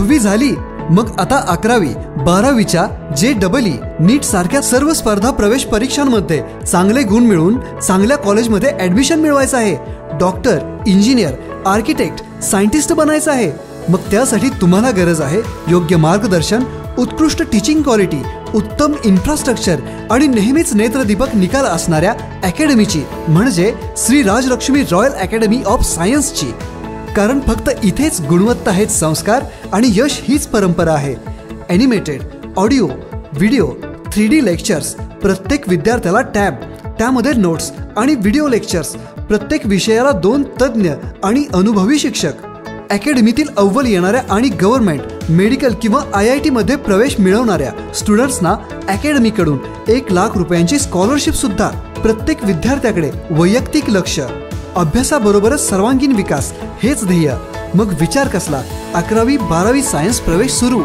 10वी झाली, मग आता 11वी 12वीच्या JEE नीट सारख्या सर्व स्पर्धा प्रवेश परीक्षांमध्ये चांगले गुण मिळवून चांगल्या कॉलेजमध्ये ऍडमिशन मिळवायचं आहे. डॉक्टर, इंजिनियर, आर्किटेक्ट, सायंटिस्ट बनायचं आहे. मग त्यासाठी तुम्हाला गरज आहे योग्य मार्गदर्शन, उत्कृष्ट टीचिंग क्वालिटी, उत्तम इन्फ्रास्ट्रक्चर आणि नेहमीच नेत्रदीपक निकाल असणाऱ्या अकॅडमीची, म्हणजे Shri Rajalakshmi royal academy of सायन्सची. कारण फक्त इथेच गुणवत्ता हेच संस्कार आणि यश हीच परंपरा आहे. Animated, audio, video, 3D lectures, प्रत्येक विद्यार्थ्याला टॅब, त्यामध्ये नोट्स आणि व्हिडिओ लेक्चर्स, प्रत्येक विषयाला 2 तज्ज्ञ आणि अनुभवी शिक्षक. अकॅडमीतील अव्वल येणाऱ्या आणि गव्हर्नमेंट, मेडिकल किंवा IIT मध्ये प्रवेश मिळवणाऱ्या स्टुडंट्सना अकॅडमीकडून 1 लाख रुपयांची स्कॉलरशिप सुद्धा. प्रत्येक विद्यार्थ्याकडे वैयक्तिक लक्ष, अभ्यासाबरोबरच सर्वांगीण विकास हेच ध्येय. मग विचार कसला, 11वी 12वी सायन्स प्रवेश सुरू.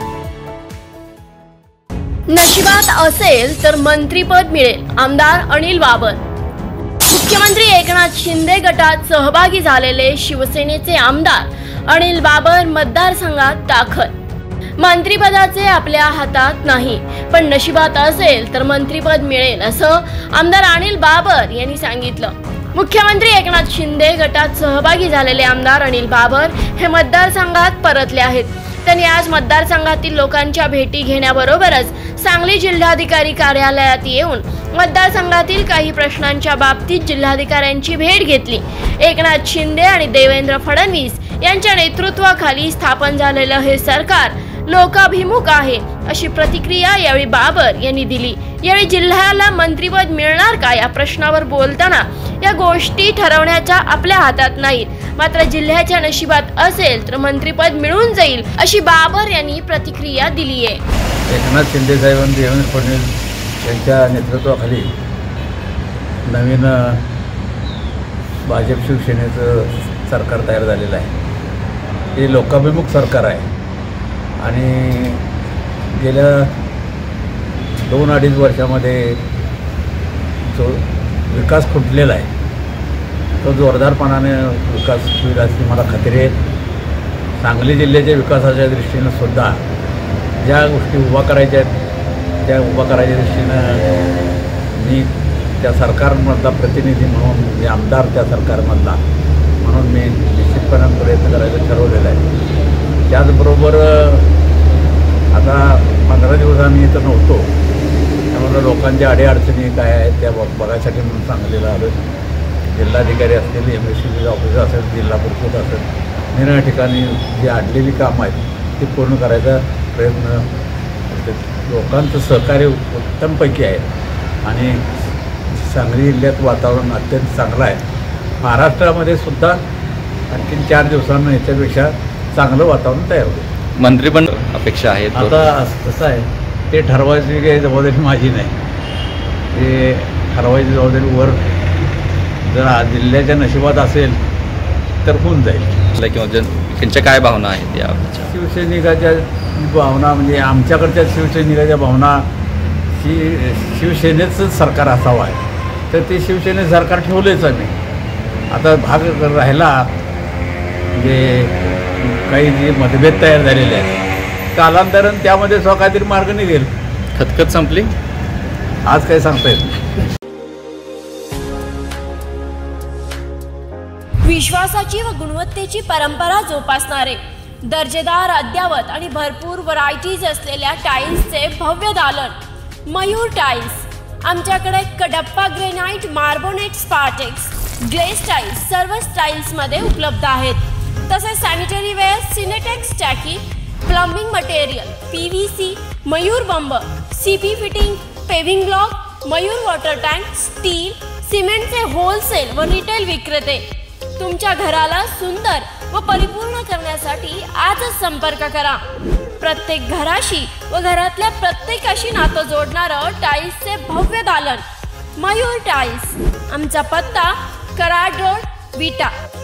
नशिबात असेल तर मंत्रीपद मिळेल. आमदार अनिल बाबर. मुख्यमंत्री एकनाथ शिंदे गटात सहभागी झालेले शिवसेनेचे आमदार अनिल बाबर मतदारसंघात दाखल. मंत्रिपदाचे आपल्या हातात नाही, पण नशिबात असेल तर मंत्रिपद मिळेल असं आमदार अनिल बाबर यांनी सांगितलं. मुख्यमंत्री एकनाथ शिंदे गटात सहभागी झालेले आमदार अनिल बाबर हे मतदारसंघात परतले आहेत. त्यांनी आज मतदारसंघातील लोकांच्या भेटी घेण्याबरोबरच सांगली जिल्हाधिकारी कार्यालयात येऊन मतदारसंघातील काही प्रश्नांच्या बाबतीत जिल्हाधिकाऱ्यांची भेट घेतली. एकनाथ शिंदे आणि देवेंद्र फडणवीस यांच्या नेतृत्वाखाली स्थापन झालेलं हे सरकार लोकाभिमुख आहे अशी प्रतिक्रिया यावेळी बाबर यांनी दिली. यावेळी जिल्ह्याला मंत्रिपद मिळणार का या प्रश्नावर बोलताना या गोष्टी ठरवण्याच्या आपल्या हातात नाहीत, मात्र जिल्ह्याच्या नशिबात असेल तर मंत्रिपद मिळून जाईल अशी बाबर यांनी प्रतिक्रिया दिली आहे. एकनाथ शिंदे साहेब आणि देवेंद्र फडणवीस यांच्या नेतृत्वाखाली नवीन भाजप शिवसेनेचं सरकार तयार झालेलं आहे. हे लोकाभिमुख सरकार आहे आणि गेल्या 2-2.5 वर्षामध्ये जो विकास खुंटलेला आहे तो जोरदारपणाने विकास होईल अशी मला खात्री आहे. सांगली जिल्ह्याच्या विकासाच्या दृष्टीनं सुद्धा ज्या गोष्टी उभा करायच्या आहेत त्या उभा करायच्या दृष्टीनं मी त्या सरकारमधला प्रतिनिधी म्हणून, मी आमदार त्या सरकारमधला म्हणून मी निश्चितपणे प्रयत्न करायचं ठरवलेलं आहे. त्याचबरोबर आता 15 दिवस आम्ही इथं नव्हतो, त्यामुळे लोकांच्या अडीअडचणी काय आहेत त्या बघायसाठी म्हणून सांगलीला आलो. जिल्हाधिकारी असतील, MSCB ऑफिस असेल, जिल्हा परिषद असेल, निरनिराळ्या ठिकाणी जी अडलेली कामं आहेत ती पूर्ण करायचा प्रयत्न. लोकांचं सहकार्य उत्तमपैकी आहे आणि सांगली जिल्ह्यात वातावरण अत्यंत चांगलं आहे. महाराष्ट्रामध्ये सुद्धा आणखीन 4 दिवसांना याच्यापेक्षा चांगलं वातावरण तयार होईल. मंत्रीपद अपेक्षा आहेत. आता कसं आहे ते ठरवायची काही जबाबदारी माझी नाही, ते ठरवायची जबाबदारी वर जर जिल्ह्याच्या नशिबात असेल तर होऊन जाईल. किंवा त्यांच्या काय भावना आहेत या शिवसैनिकाच्या भावना, म्हणजे आमच्याकडच्या शिवसैनिकाच्या भावना की शिवसेनेचंच सरकार असावं आहे, तर ते शिवसेने सरकार ठेवलेच आम्ही. आता भाग राहिला म्हणजे काही जे मतभेद तयार झालेले आहेत, कालांतरानं त्यामध्ये काहीतरी मार्ग निघेल. खतखत संपली आज काही सांगता येत नाही. विश्वासाची व गुणवत्तेची परंपरा जोपासणारे, दर्जेदार, अद्यावत आणि भरपूर व्हरायटीज असलेल्या टाईल्सचे भव्य दालन मयूर टाईल्स. आमच्याकडे Kadappa granite, marbonate, Spartex, glaze tiles सर्व स्टाईल्समध्ये उपलब्ध आहेत. तसेच सॅनिटरी वेअर, सिनेटेक्स टाकी, प्लंबिंग मटेरियल, PVC, मयूर बंब, CP fitting, paving block, Mayur water tank, steel, सिमेंटचे होलसेल व रिटेल विक्रेते. तुमच्या घराला सुंदर व परिपूर्ण करण्यासाठी आजच संपर्क करा. प्रत्येक घराशी व घरातल्या प्रत्येकाशी नातं जोडणारं टाईल्सचे भव्य दालन मयूर टाईल्स. आमचा पत्ता कराड रोड, विटा.